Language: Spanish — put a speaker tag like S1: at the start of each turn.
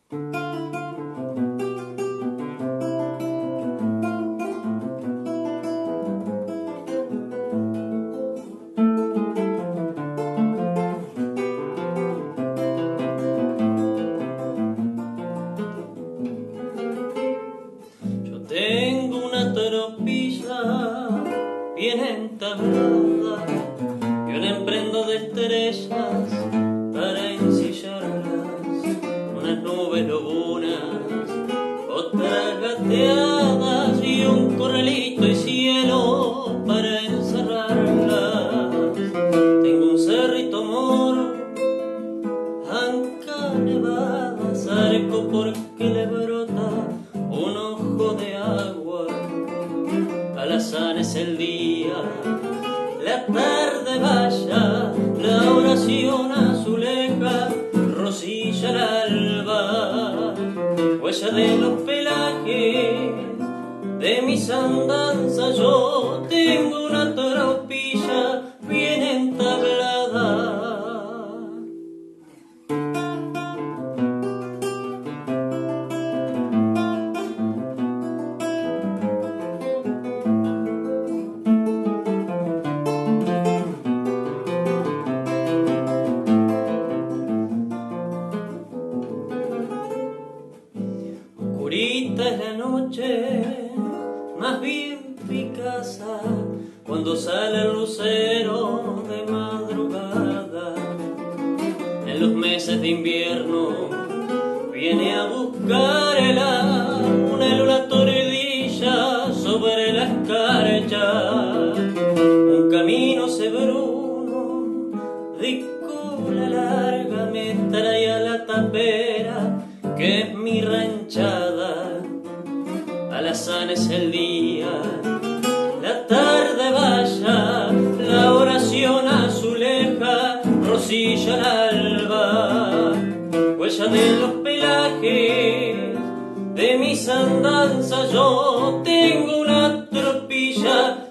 S1: Tengo una tropilla bien entablada y un emprendo de estrellas para ensillarlas, unas nubes lobunas, otras gateadas y un corralito y cielo para encerrarlas. Tengo un cerrito moro, anca nevada, zarco porque le brota un ojo de agua. Alazán es el día, la tarde vaya, la oración azuleja, rosilla el alba, huella de los pelajes de mis andanzas. Yo tengo una tropilla bien entablada. Oscurita es la noche, más bien Picasa, cuando sale el lucero de madrugada. En los meses de invierno viene a buscar el una luna tordilla sobre la escarcha. Un camino sebruno de cola larga me trae a la tapera que es mi ranchada. Alazán es el día, la tarde vaya, la oración azuleja, rosilla el alba, huella de los pelajes de mis andanzas. Yo tengo una tropilla